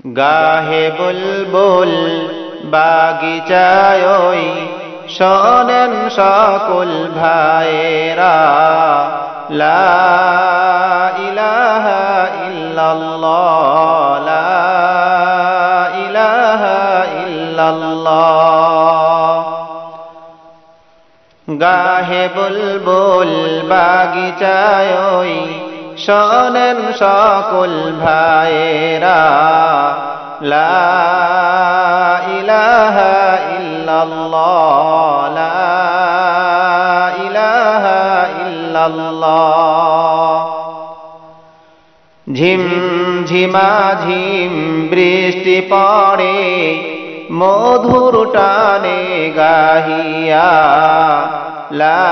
গাহে বুলবুল বাগিচায় ওই শোনেন সকল ভাইয়েরা, লা ইলাহা ইল্লাল্লাহ, লা ইলাহা ইল্লাল্লাহ। গাহে বুলবুল বাগিচায় ওই শোনেন সকল ভাইয়েরা, লা ইলাহা ইল্লাল্লাহ, লা ইলাহা ইল্লাল্লাহ। ঝিম ঝিমা ঝিম বৃষ্টি পড়ে মধুর টানে গাহিয়া, লা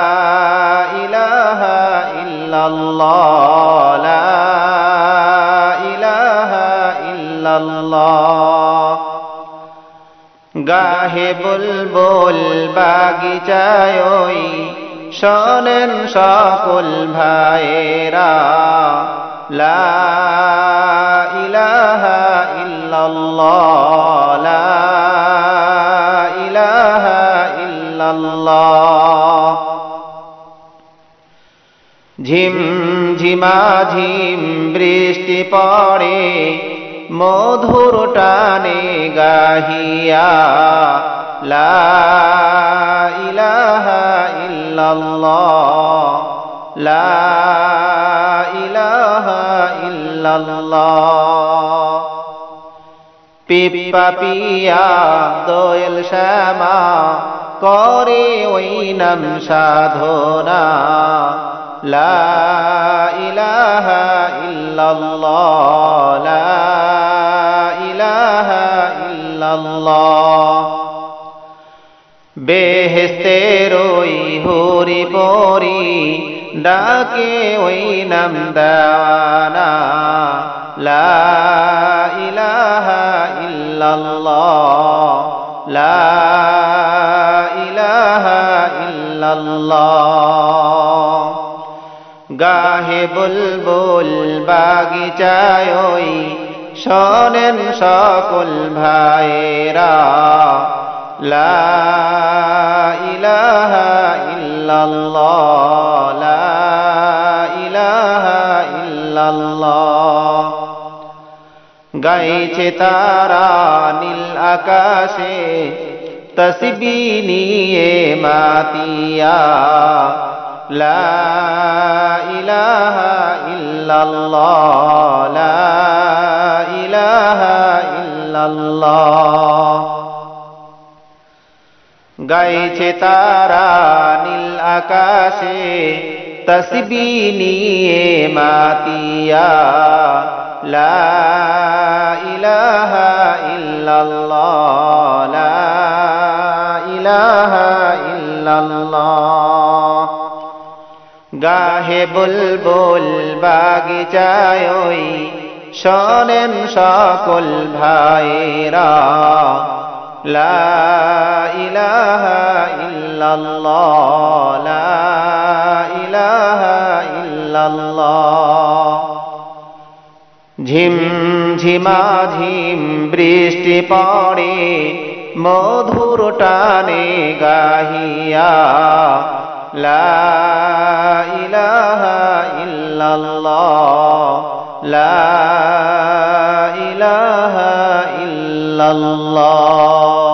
ইলাহা ইল্লাল্লাহ, লা ইলাহা ইল্লাল্লাহ। গাহে বুলবুল বাগিচায় ওই শোনেন সকল ভাইয়েরা, লা ইলাহা ইল্লাল্লাহ, লা ইলাহা ইল্লাল্লাহ। ঝিম ঝিমা ঝিম বৃষ্টি পড়ে মধুর টানে গাহিয়া, লা ইলাহা ইল্লাল্লাহ, লা ইলাহা ইল্লাল্লাহ। পিপ্পা পিয়া দোয়েল শ্যামা করে ওই নাম সাধনা, লা ইলাহা ইল্লাল্লাহ, লা ইলাহা ইল্লাল্লাহ। বেহেশতের ওই হুরি পরি ডাকে ওই নাম দেওয়ানা, লা ইলাহা ইল্লাল্লাহ, লা ইলাহা ইল্লাল্লাহ। গাহে বুলবুল বাগিচায় ওই শোনেন সকল ভাইয়েরা, লা ইলাহা ইল্লাল্লাহ, লা ইলাহা ইল্লাল্লাহ। গাইছে তারা নীল আকাশে তসবিহ নিয়ে মাতিয়া, লা ইলাহা ইল্লাল্লাহ, লা ইলাহা ইল্লাল্লাহ। গাইছে তারা নীল আকাশে তসবিহ নিয়ে মাতিয়া, লা ইলাহা ইল্লাল্লাহ, লা ইলাহা ইল্লাল্লাহ। গাহে বুলবুল বাগিচায় ওই শোনেন সকল ভাইয়েরা, লা ইলাহা ইল্লাল্লাহ, লা ইলাহা ইল্লাল্লাহ। ঝিম ঝিমা ঝিম বৃষ্টি পড়ে মধুর টানে গাহিয়া, লা ইলাহা ইল্লাল্লাহ, লা ইলাহা ইল্লাল্লাহ।